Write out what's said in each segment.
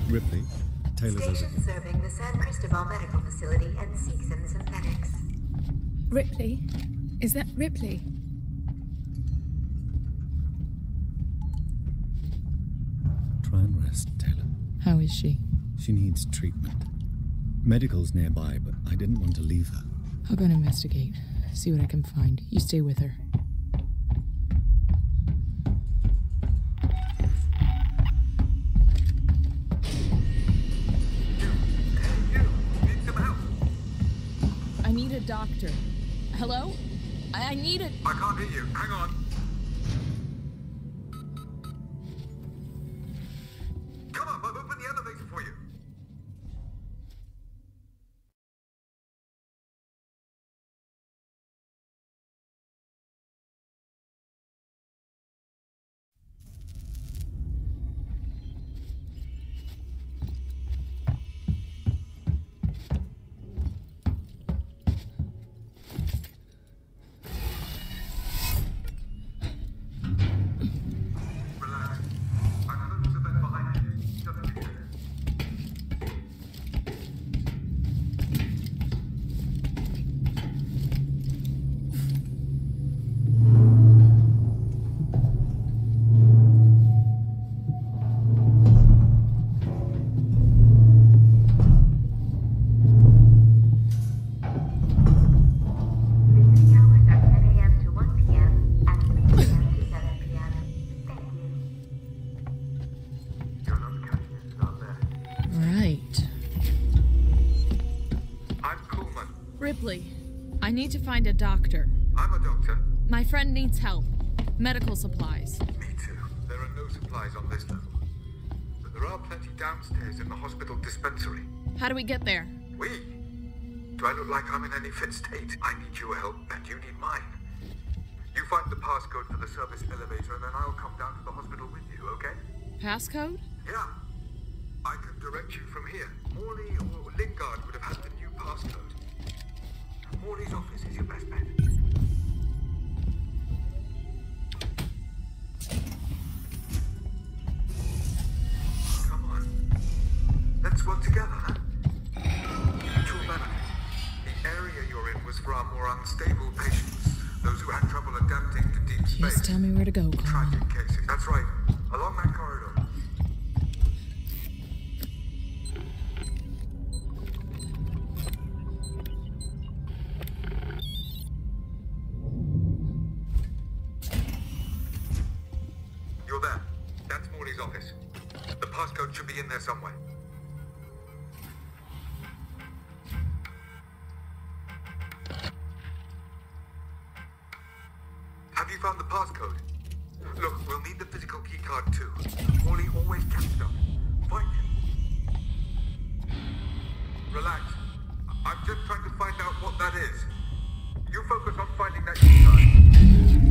Ripley, Taylor's Station serving the San Cristobal Medical Facility and seeks in synthetics. Ripley? Is that Ripley? Try and rest, Taylor. How is she? She needs treatment. Medical's nearby, but I didn't want to leave her. I'll go and investigate. See what I can find. You stay with her. Need some help? I need a doctor. Hello? I need a... I can't hear you. Hang on. Come on, I've opened the elevator for you. Relax. I know there's a bed behind you. Just be there. Visiting hours are 10 a.m. to 1 p.m. and 3 p.m. to 7 p.m. Thank you. You're not catching it out there. Right. I'm Coolman. Ripley, I need to find a doctor. I'm a doctor. My friend needs help. Medical supplies. Me too. There are no supplies on this level. But there are plenty downstairs in the hospital dispensary. How do we get there? We? Do I look like I'm in any fit state? I need your help, and you need mine. You find the passcode for the service elevator, and then I'll come down to the hospital with you, okay? Passcode? Yeah. I can direct you from here. Morley or Lingard would have had the new passcode. Morley's office is your best bet. Come on. Let's work together, huh? Mutual benefit. The area you're in was for our more unstable patients. Those who had trouble adapting to deep space. Just tell me where to go, Carl. Tragic cases. That's right. Along that corridor. You're there. That's Morley's office. The passcode should be in there somewhere. Have you found the passcode? Look, we'll need the physical keycard too. Morley always kept it up. Find him. Relax. I'm just trying to find out what that is. You focus on finding that keycard.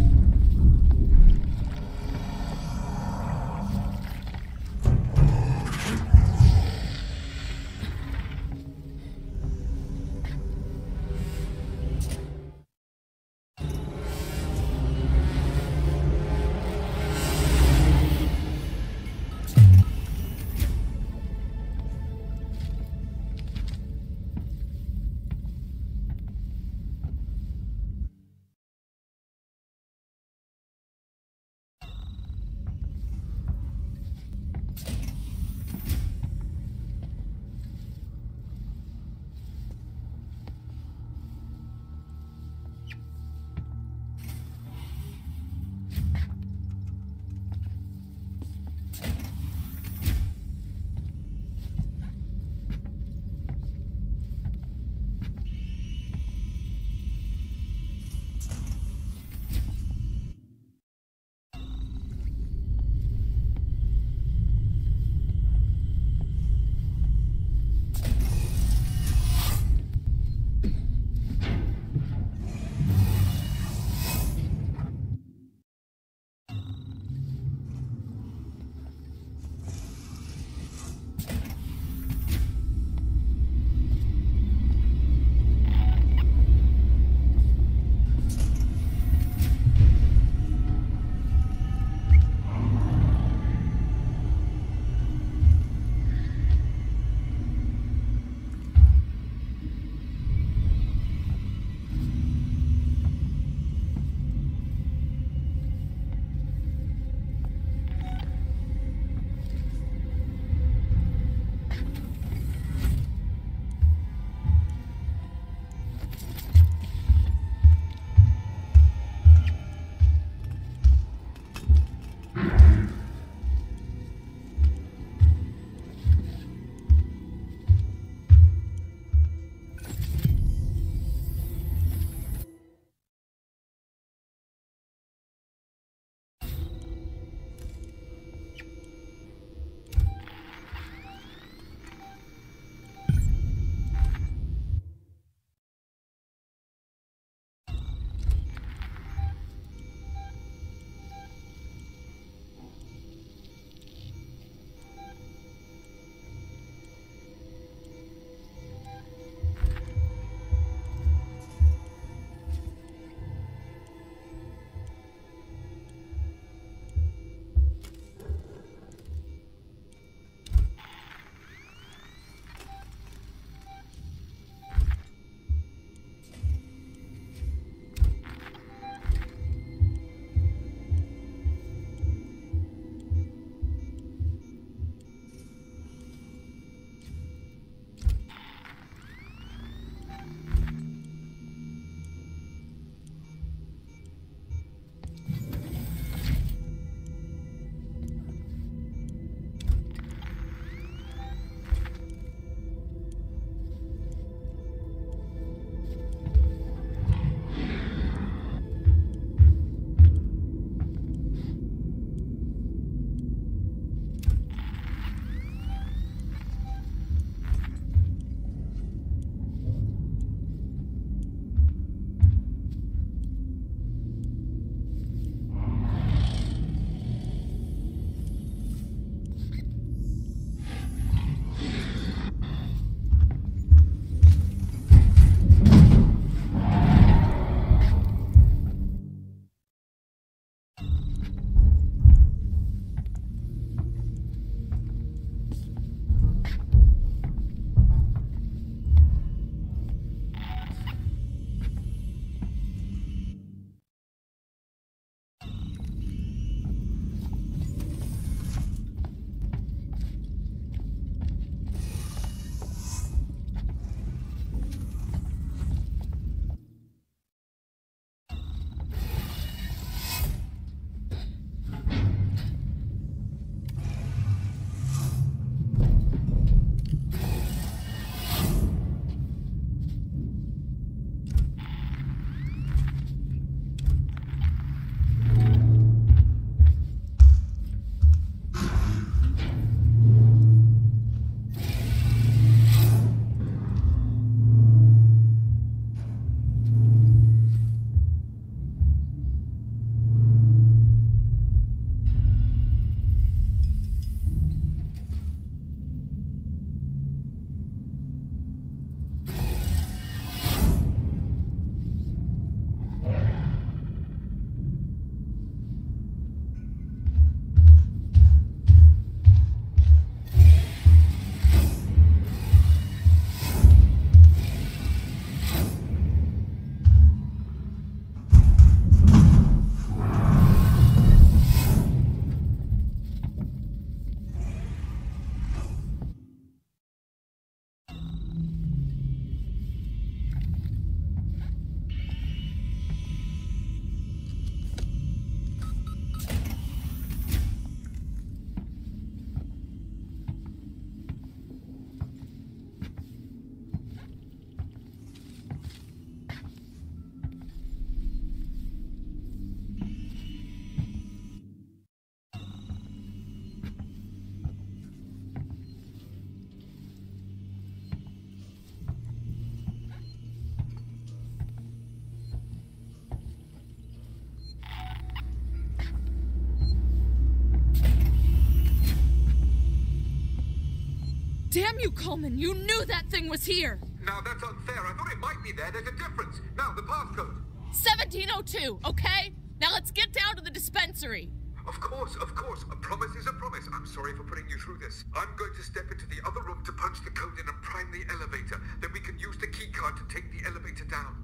Damn you, Coleman! You knew that thing was here! Now that's unfair. I thought it might be there. There's a difference. Now, the passcode. 1702, okay? Now let's get down to the dispensary. Of course, of course. A promise is a promise. I'm sorry for putting you through this. I'm going to step into the other room to punch the code in and prime the elevator. Then we can use the key card to take the elevator down.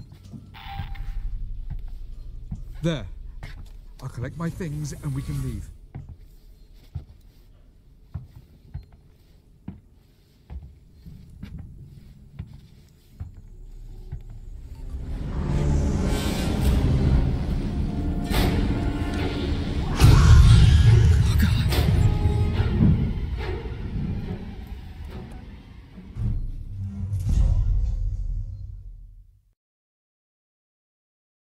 There. I'll collect my things and we can leave.